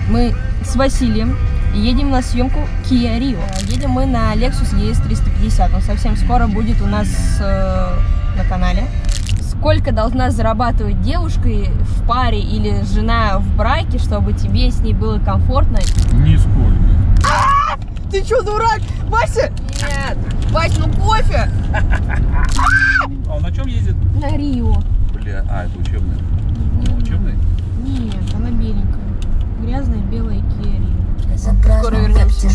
Мы с Василием едем на съемку Kia Rio. Едем мы на Lexus ES 350. Он совсем скоро будет у нас на канале. Сколько должна зарабатывать девушка в паре или жена в браке, чтобы тебе с ней было комфортно? Нисколько. Ты чё, дурак? Вася? Нет. Вась, ну кофе! А он на чем ездит? На Рио. Бля, это учебная. Учебная? Нет, она беленькая. Грязная белая Kia Rio. Скоро вернемся.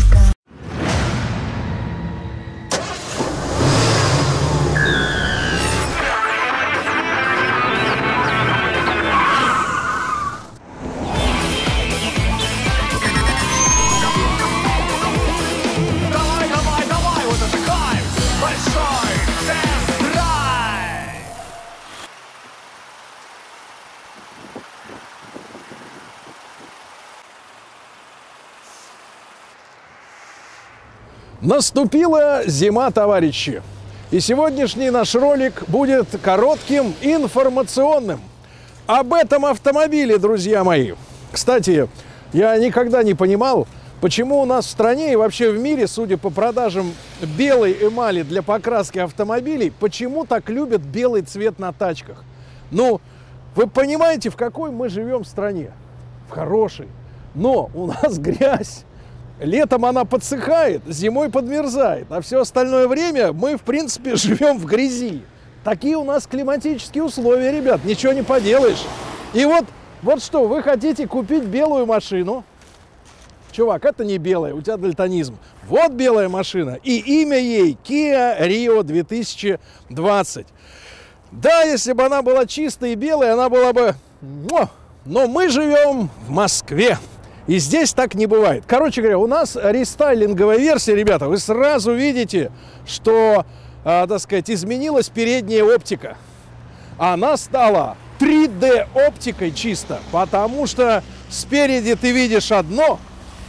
Наступила зима, товарищи. И сегодняшний наш ролик будет коротким, информационным. Об этом автомобиле, друзья мои. Кстати, я никогда не понимал, почему у нас в стране и вообще в мире, судя по продажам белой эмали для покраски автомобилей, почему так любят белый цвет на тачках. Ну, вы понимаете, в какой мы живем стране? В хорошей. Но у нас грязь. Летом она подсыхает, зимой подмерзает, а все остальное время мы, в принципе, живем в грязи. Такие у нас климатические условия, ребят, ничего не поделаешь. И вот что, вы хотите купить белую машину? Чувак, это не белая, у тебя дальтонизм. Вот белая машина, и имя ей Kia Rio 2020. Да, если бы она была чистой и белой, она была бы... Но мы живем в Москве. И здесь так не бывает. Короче говоря, у нас рестайлинговая версия, ребята. Вы сразу видите, что, так сказать, изменилась передняя оптика. Она стала 3D оптикой чисто, потому что спереди ты видишь одно,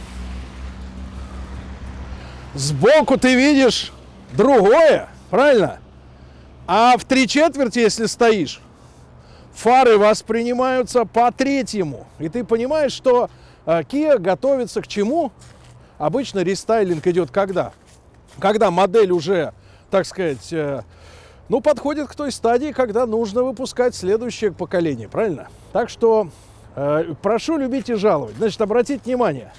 сбоку ты видишь другое, правильно? А в 3/4, если стоишь, фары воспринимаются по третьему. И ты понимаешь, что Kia готовится к чему? Обычно рестайлинг идет когда? Когда модель уже, так сказать, ну, подходит к той стадии, когда нужно выпускать следующее поколение, правильно? Так что прошу любить и жаловать. Значит, обратите внимание,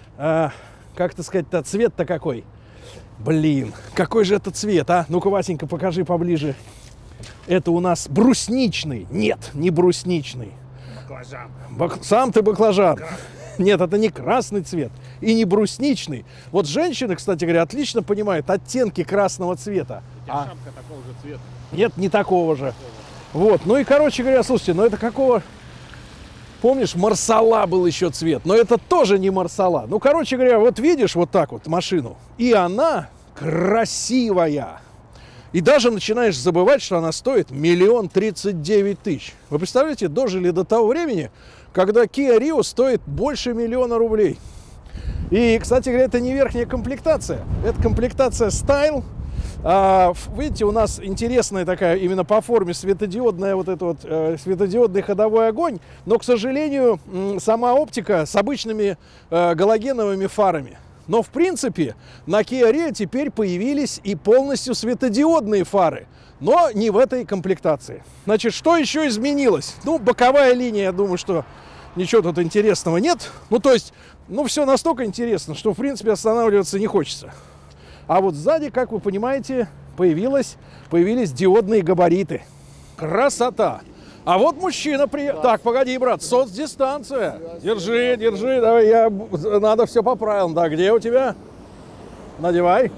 как-то сказать-то, цвет-то какой? Блин, какой же это цвет, а? Ну-ка, Васенька, покажи поближе. Это у нас брусничный. Нет, не брусничный. Баклажан. Сам ты баклажан. Нет, это не красный цвет и не брусничный. Вот женщины, кстати говоря, отлично понимают оттенки красного цвета. Шапка такого же цвета. Нет, не такого же. Вот, ну и, короче говоря, слушайте, ну это какого... Помнишь, марсала был еще цвет, но это тоже не марсала. Ну, короче говоря, вот видишь вот так вот машину, и она красивая. И даже начинаешь забывать, что она стоит 1 039 000. Вы представляете, дожили до того времени, когда Kia Rio стоит больше 1 000 000 рублей. И, кстати говоря, это не верхняя комплектация. Это комплектация Style. Видите, у нас интересная такая именно по форме светодиодная вот это вот светодиодный ходовой огонь. Но, к сожалению, сама оптика с обычными галогеновыми фарами. Но, в принципе, на Kia Rio теперь появились и полностью светодиодные фары. Но не в этой комплектации. Значит, что еще изменилось? Ну, боковая линия, я думаю, что ничего тут интересного нет. Ну, то есть, ну, все настолько интересно, что, в принципе, останавливаться не хочется. А вот сзади, как вы понимаете, появились диодные габариты. Красота! А вот мужчина приехал. Так, погоди, брат, соцдистанция. Держи, держи, давай, надо все по правилам. Да, где у тебя? Надевай.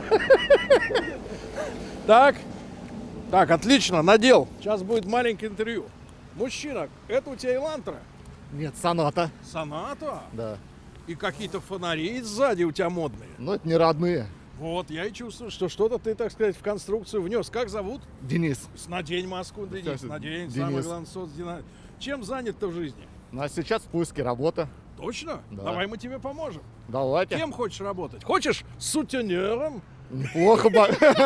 Так, отлично, надел. Сейчас будет маленькое интервью. Мужчина, это у тебя Элантра? Нет, Соната. Соната? Да. И какие-то фонари сзади у тебя модные. Но это не родные. Вот, я и чувствую, что что-то ты, так сказать, в конструкцию внес. Как зовут? Денис. Надень маску, Денис, надень. Денис. Самое главное, соцдинамика. Чем занят-то в жизни? Ну, а сейчас в поиске работа. Точно? Да. Давай мы тебе поможем. Давайте. Кем хочешь работать? Хочешь сутенером? Неплохо бы.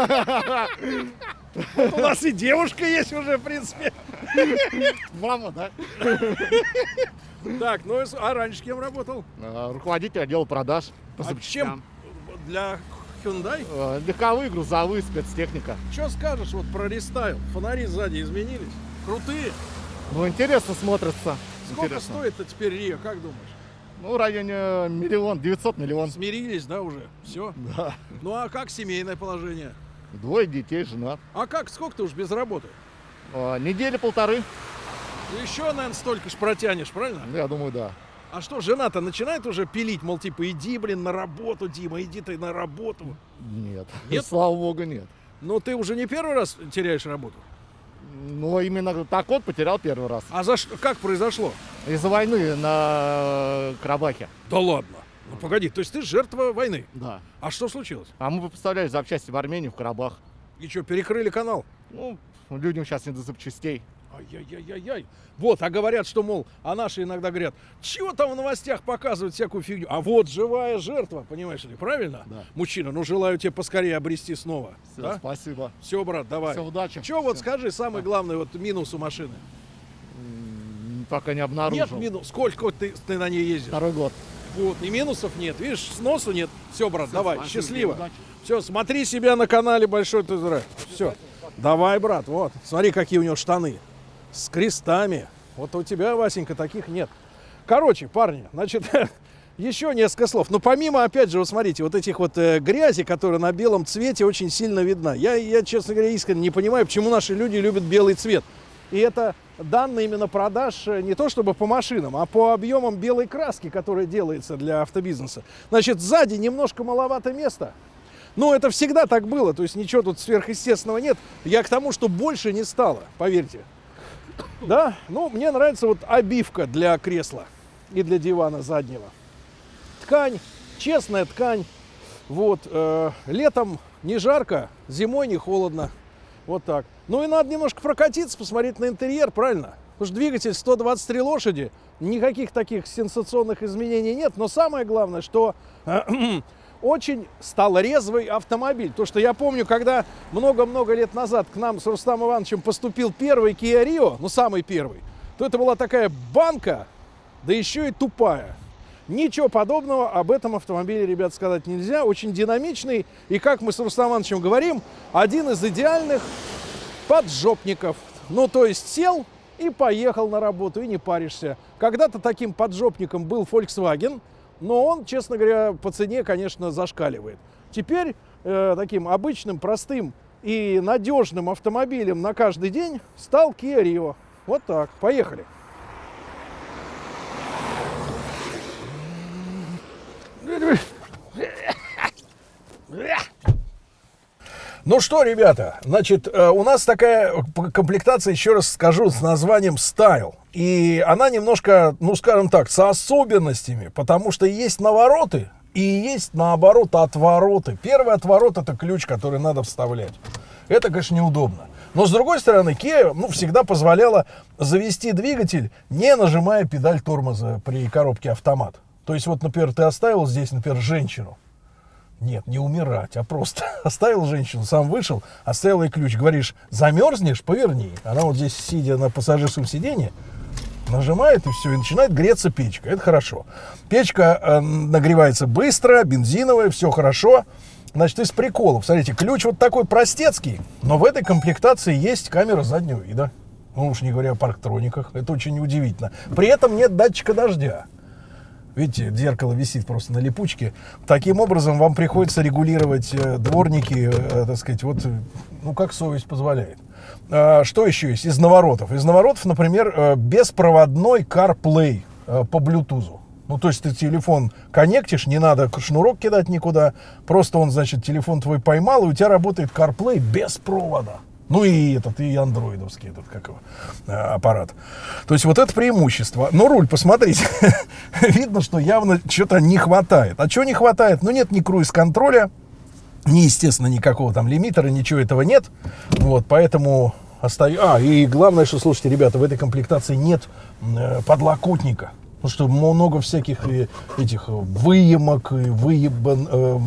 У нас и девушка есть уже, в принципе. Мама, да? Так, ну а раньше кем работал? Руководитель отдела продаж. по А запчастям. чем? Для Hyundai? Легковые, грузовые, спецтехника. Что скажешь вот про рестайл? Фонари сзади изменились? Крутые. Ну, интересно смотрится. Сколько Интересно. стоит-то теперь Рио, как думаешь? Ну, в районе 900 миллионов. Смирились, да, уже? Все? Да. Ну а как семейное положение? 2 детей, жена. А как, сколько ты уж без работы? Недели полторы. Еще, наверное, столько ж протянешь, правильно? Ну, я думаю, да. А что, жена-то начинает уже пилить, мол, типа, иди, блин, на работу, Дима, иди ты на работу. Нет. Нет? Слава богу, нет. Но ты уже не первый раз теряешь работу? Но именно так вот потерял первый раз. А за что, как произошло? Из-за войны на Карабахе. Да ладно. Ну погоди, то есть ты жертва войны. Да. А что случилось? А мы поставляли запчасти в Армению, в Карабах. И что, перекрыли канал? Ну, людям сейчас не до запчастей. Ай-яй-яй-яй-яй. Вот, а говорят, что, мол, а наши иногда говорят, чего там в новостях показывают всякую фигню. А вот живая жертва, понимаешь ли, правильно? Да. Мужчина, ну желаю тебе поскорее обрести снова. Все, Да? спасибо. Все, брат, давай. Все, удачи. Че вот Всё. скажи, самый главный вот минус у машины? Пока не обнаружил. Нет минус. Сколько ты на ней ездишь? Второй год. Вот, и минусов нет. Видишь, сносу нет. Все, брат, Всё, давай, спасибо, счастливо. удачи. Все, смотри себя на канале Большой Тест-драйв. Все. Давай, брат, вот. Смотри, какие у него штаны. С крестами. Вот у тебя, Васенька, таких нет. Короче, парни, значит, еще несколько слов. Но помимо, опять же, вот смотрите, вот этих вот грязи, которая на белом цвете очень сильно видна. Я, честно говоря, искренне не понимаю, почему наши люди любят белый цвет. И это данные именно продаж не то чтобы по машинам, а по объемам белой краски, которая делается для автобизнеса. Значит, сзади немножко маловато места. Но это всегда так было, то есть ничего тут сверхъестественного нет. Я к тому, что больше не стало, поверьте. Да, ну, мне нравится вот обивка для кресла и для дивана заднего. Ткань, честная ткань. Вот, летом не жарко, зимой не холодно. Вот так. Ну и надо немножко прокатиться, посмотреть на интерьер, правильно? Потому что двигатель 123 лошади, никаких таких сенсационных изменений нет. Но самое главное, что очень стал резвый автомобиль. То, что я помню, когда много-много лет назад к нам с Рустамом Ивановичем поступил первый Kia Rio, ну самый первый, то это была такая банка, да еще и тупая. Ничего подобного об этом автомобиле, ребят, сказать нельзя. Очень динамичный и, как мы с Рустамом Ивановичем говорим, один из идеальных поджопников. Ну, то есть сел и поехал на работу, и не паришься. Когда-то таким поджопником был Volkswagen, но он, честно говоря, по цене, конечно, зашкаливает. Теперь таким обычным, простым и надежным автомобилем на каждый день стал Kia Rio. Вот так. Поехали. Ну что, ребята, значит, у нас такая комплектация, еще раз скажу, с названием Style. И она немножко, ну скажем так, с особенностями, потому что есть навороты и есть, наоборот, отвороты. Первый отворот — это ключ, который надо вставлять. Это, конечно, неудобно. Но, с другой стороны, Kia, ну, всегда позволяла завести двигатель, не нажимая педаль тормоза при коробке автомат. То есть, вот, например, ты оставил здесь, например, женщину. Нет, не умирать, а просто оставил женщину, сам вышел, оставил ей ключ. Говоришь, замерзнешь, поверни. Она вот здесь, сидя на пассажирском сиденье, нажимает, и все, и начинает греться печка. Это хорошо. Печка нагревается быстро, бензиновая, все хорошо. Значит, из приколов. Смотрите, ключ вот такой простецкий, но в этой комплектации есть камера заднего вида. Ну уж не говоря о парктрониках. Это очень удивительно. При этом нет датчика дождя. Видите, зеркало висит просто на липучке. Таким образом, вам приходится регулировать дворники, так сказать, вот, ну, как совесть позволяет. Что еще есть из наворотов? Из наворотов, например, беспроводной CarPlay по Bluetooth. Ну, то есть ты телефон коннектишь, не надо шнурок кидать никуда. Просто он, значит, телефон твой поймал, и у тебя работает CarPlay без провода. Ну и этот, и андроидовский этот, как его, аппарат. То есть вот это преимущество. Но руль, посмотрите, видно, что явно что-то не хватает. А чего не хватает? Ну нет ни круиз-контроля, ни, естественно, никакого там лимитера, ничего этого нет. Вот, поэтому остаю... и главное, что, слушайте, ребята, в этой комплектации нет подлокотника. Потому что много всяких этих выемок, выебан...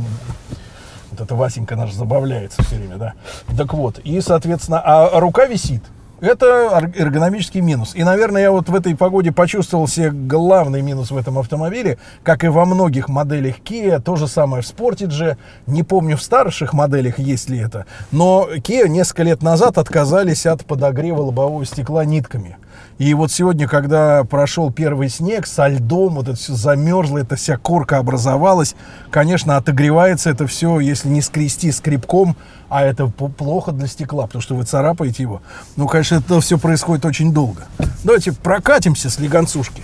Вот это Васенька наш забавляется все время, да. Так вот, и, соответственно, а рука висит. Это эргономический минус. И, наверное, я вот в этой погоде почувствовал себе главный минус в этом автомобиле, как и во многих моделях Kia, то же самое в Sportage. Не помню, в старших моделях есть ли это, но Kia несколько лет назад отказались от подогрева лобового стекла нитками. И вот сегодня, когда прошел первый снег со льдом, вот это все замерзло, эта вся корка образовалась, конечно, отогревается это все, если не скрести скребком, а это плохо для стекла, потому что вы царапаете его. Ну, конечно, это все происходит очень долго. Давайте прокатимся с легонцушки.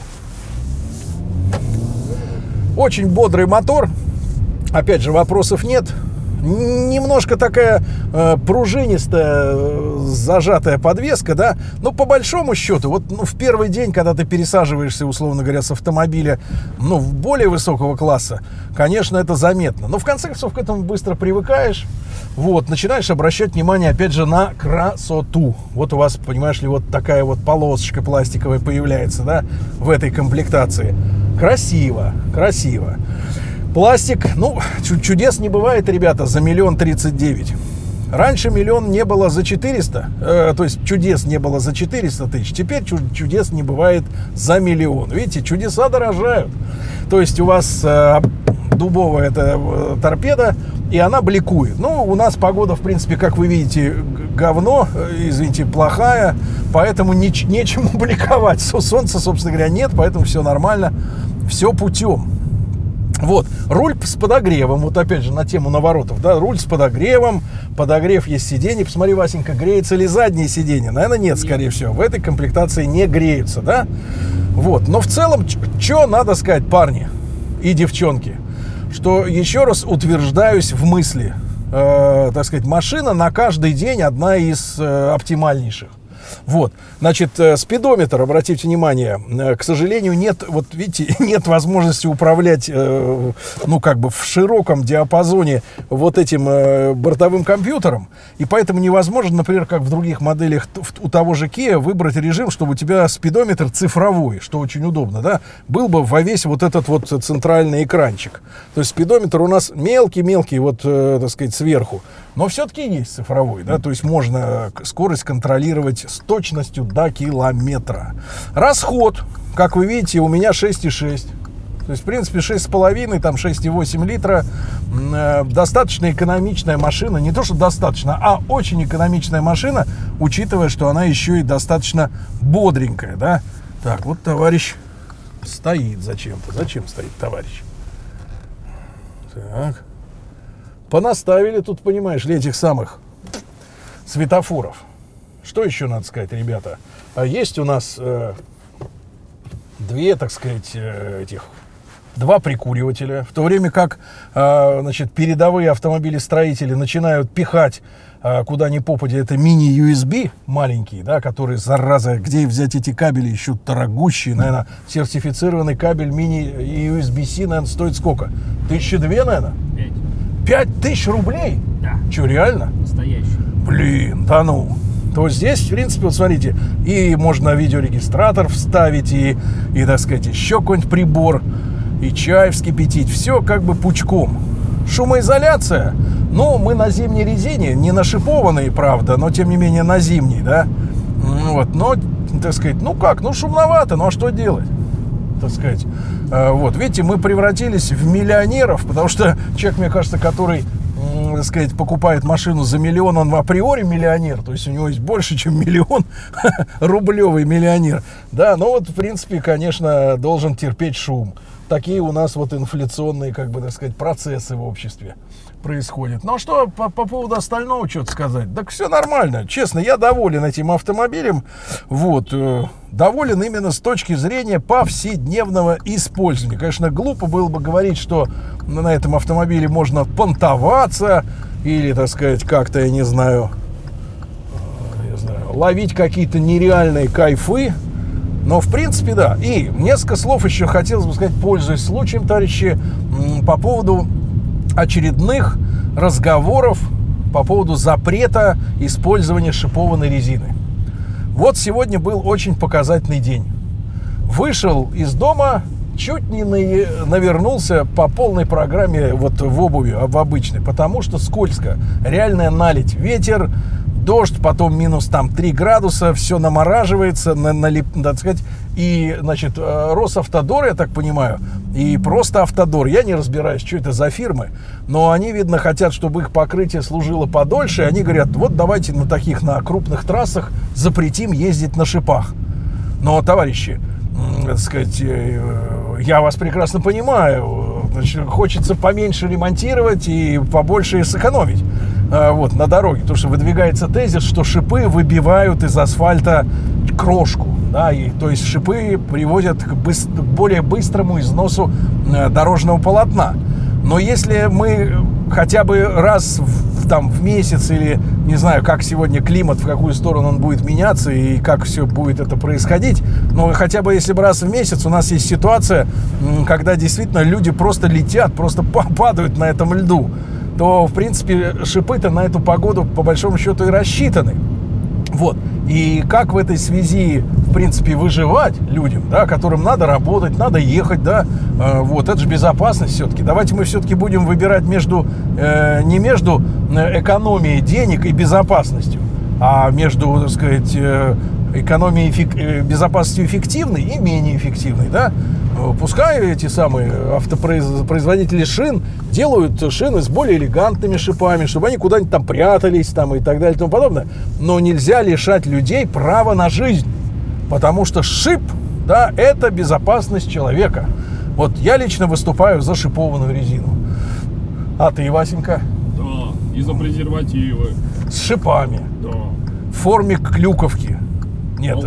Очень бодрый мотор. Опять же, вопросов нет. Немножко такая пружинистая, зажатая подвеска, да, но по большому счету, вот в первый день, когда ты пересаживаешься, условно говоря, с автомобиля, в более высокого класса, конечно, это заметно, но в конце концов к этому быстро привыкаешь, вот, начинаешь обращать внимание, опять же, на красоту. Вот у вас, понимаешь ли, вот такая вот полосочка пластиковая появляется, да, в этой комплектации. Красиво, красиво. Пластик, чудес не бывает, ребята, за 1 039 000. Раньше 1 000 000 не было за 400, то есть чудес не было за 400 тысяч. Теперь чудес не бывает за 1 000 000. Видите, чудеса дорожают. То есть у вас дубовая эта торпеда, и она бликует. У нас погода, в принципе, как вы видите, говно, извините, плохая, поэтому нечему бликовать. Солнца, собственно говоря, нет, поэтому все нормально, все путем. Вот, руль с подогревом, вот опять же на тему наворотов, да, руль с подогревом, подогрев есть сиденье, посмотри, Васенька, греется ли заднее сиденье, наверное, нет, скорее всего, в этой комплектации не греются, да, вот, но в целом, что надо сказать, парни и девчонки, что еще раз утверждаюсь в мысли, так сказать, машина на каждый день одна из оптимальнейших. Вот, значит, спидометр, обратите внимание, к сожалению, нет, вот видите, нет возможности управлять, как бы в широком диапазоне вот этим бортовым компьютером, и поэтому невозможно, например, как в других моделях у того же Kia, выбрать режим, чтобы у тебя спидометр цифровой, что очень удобно, да, был бы во весь вот этот вот центральный экранчик. То есть спидометр у нас мелкий-мелкий, вот, так сказать, сверху, но все-таки есть цифровой, да, то есть можно скорость контролировать с точностью до километра. Расход, как вы видите, у меня 6,6. То есть, в принципе, 6,5, там 6,8 литра. Достаточно экономичная машина. Не то, что достаточно, а очень экономичная машина, учитывая, что она еще и достаточно бодренькая, да. Так, вот товарищ стоит зачем-то. Зачем стоит товарищ? Так. Понаставили тут, понимаешь ли, этих самых светофоров. Что еще надо сказать, ребята? Есть у нас два прикуривателя, в то время как, передовые автомобилестроители начинают пихать куда ни попадя, это мини-USB маленькие, да, которые, зараза, где взять эти кабели еще дорогущие, наверное, сертифицированный кабель мини-USB-C, наверное, стоит сколько? 1200, наверное? 5000 рублей? Да. Че, реально? Настоящий. Блин, да ну. То здесь, в принципе, вот смотрите, и можно видеорегистратор вставить, и так сказать, еще какой-нибудь прибор, и чай вскипятить. Все как бы пучком. Шумоизоляция. Ну, мы на зимней резине, не на шипованной, правда, но, тем не менее, на зимней, да. Вот, но, так сказать, шумновато, ну, а что делать? Так сказать, вот, видите, мы превратились в миллионеров, потому что человек, мне кажется, который, так сказать, покупает машину за 1 000 000, он априори миллионер, то есть у него есть больше, чем 1 000 000, рублевый миллионер, да, но вот, в принципе, конечно, должен терпеть шум. Такие у нас вот инфляционные, как бы, так сказать, процессы в обществе происходят. Ну, что по поводу остального что-то сказать? Так все нормально. Честно, я доволен этим автомобилем. Вот. Доволен именно с точки зрения повседневного использования. Конечно, глупо было бы говорить, что на этом автомобиле можно понтоваться или, так сказать, как-то, я не знаю, ловить какие-то нереальные кайфы. Но, в принципе, да. И несколько слов еще хотелось бы сказать, пользуясь случаем, товарищи, по поводу очередных разговоров по поводу запрета использования шипованной резины. Вот сегодня был очень показательный день. Вышел из дома, чуть не навернулся по полной программе вот в обуви, в обычной, потому что скользко. Реальная наледь. Ветер дождь, потом минус там 3 градуса, все намораживается, так сказать, и, значит, Росавтодор, я так понимаю, и просто Автодор, я не разбираюсь, что это за фирмы, но они, видно, хотят, чтобы их покрытие служило подольше, и они говорят, вот давайте на крупных трассах запретим ездить на шипах. Но, товарищи, так сказать, я вас прекрасно понимаю, значит, хочется поменьше ремонтировать и побольше сэкономить вот, на дороге, потому что выдвигается тезис, что шипы выбивают из асфальта крошку, да, и, то есть шипы приводят к более быстрому износу дорожного полотна. Но если мы хотя бы раз в месяц или, не знаю, как сегодня климат, в какую сторону он будет меняться и как все будет это происходить, но хотя бы если бы раз в месяц у нас есть ситуация, когда действительно люди просто летят, просто падают на этом льду, то, в принципе, шипы-то на эту погоду, по большому счету, и рассчитаны. Вот. И как в этой связи, в принципе, выживать людям, да, которым надо работать, надо ехать, да, вот, это же безопасность все-таки. Давайте мы все-таки будем выбирать не между экономией денег и безопасностью, а между, так сказать, экономией, безопасностью эффективной и менее эффективной, да. Пускай эти самые автопроизводители шин делают шины с более элегантными шипами, чтобы они куда-нибудь там прятались там, и так далее и тому подобное. Но нельзя лишать людей права на жизнь, потому что шип, да, это безопасность человека. Вот я лично выступаю за шипованную резину. А ты, Васенька? Да, и за презервативы. С шипами. Да. В форме клюковки. Нет.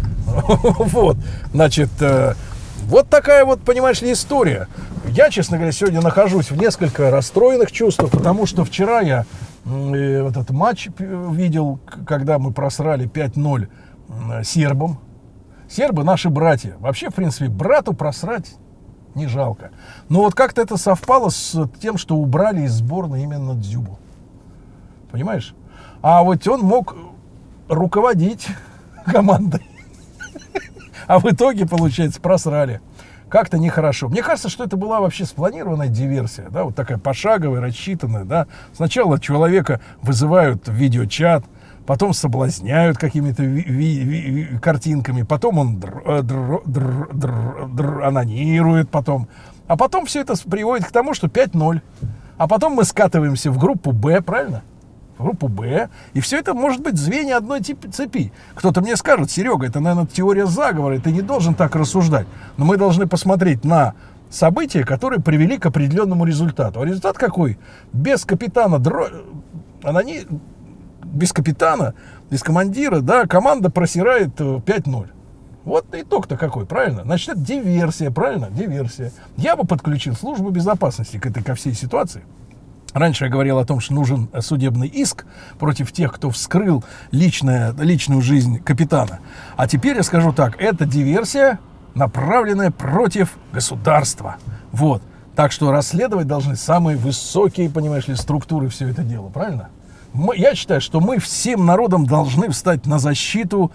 Вот, значит... Вот такая вот, понимаешь ли, история. Я, честно говоря, сегодня нахожусь в несколько расстроенных чувствах, потому что вчера я вот этот матч видел, когда мы просрали 5-0 сербам. Сербы наши братья. Вообще, в принципе, брату просрать не жалко. Но вот как-то это совпало с тем, что убрали из сборной именно Дзюбу. Понимаешь? А вот он мог руководить командой. А в итоге, получается, просрали. Как-то нехорошо. Мне кажется, что это была вообще спланированная диверсия, да, вот такая пошаговая, рассчитанная, да. Сначала человека вызывают в видеочат, потом соблазняют какими-то картинками, потом он анонирует потом. А потом все это приводит к тому, что 5-0. А потом мы скатываемся в группу Б, правильно? Группу Б, и все это может быть звенья одной цепи. Кто-то мне скажет: Серега, это, наверное, теория заговора, и ты не должен так рассуждать. Но мы должны посмотреть на события, которые привели к определенному результату. А результат какой? Без капитана, без капитана, без командира, да, команда просирает 5-0. Вот итог-то какой, правильно? Значит, это диверсия, правильно? Диверсия. Я бы подключил службу безопасности ко всей ситуации. Раньше я говорил о том, что нужен судебный иск против тех, кто вскрыл личную жизнь капитана. А теперь я скажу так: это диверсия, направленная против государства. Вот. Так что расследовать должны самые высокие, понимаешь ли, структуры все это дело, правильно? Я считаю, что мы всем народом должны встать на защиту.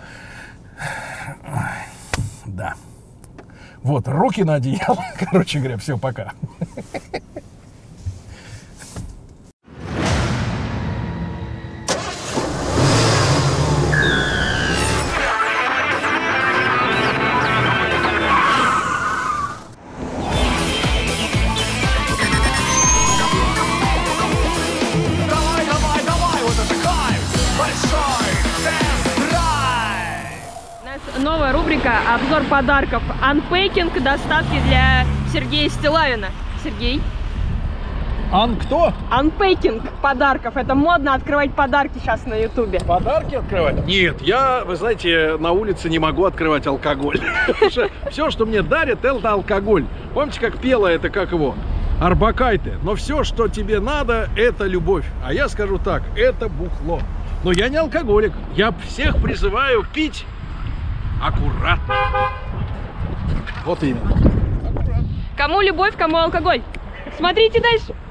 Да. Вот, руки на одеяло. Короче говоря, все, пока. Новая рубрика «Обзор подарков». Анпейкинг доставки для Сергея Стилавина. Сергей? Кто? Анпейкинг подарков. Это модно открывать подарки сейчас на ютубе. Подарки открывать? Нет, я, вы знаете, на улице не могу открывать алкоголь. Все, что мне дарят, это алкоголь. Помните, как пела это, как его? Арбакайте. Но все, что тебе надо, это любовь. А я скажу так: это бухло. Но я не алкоголик. Я всех призываю пить аккуратно. Вот именно. Кому любовь, кому алкоголь. Смотрите дальше.